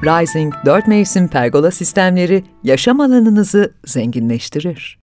Rising 4 mevsim pergola sistemleri yaşam alanınızı zenginleştirir.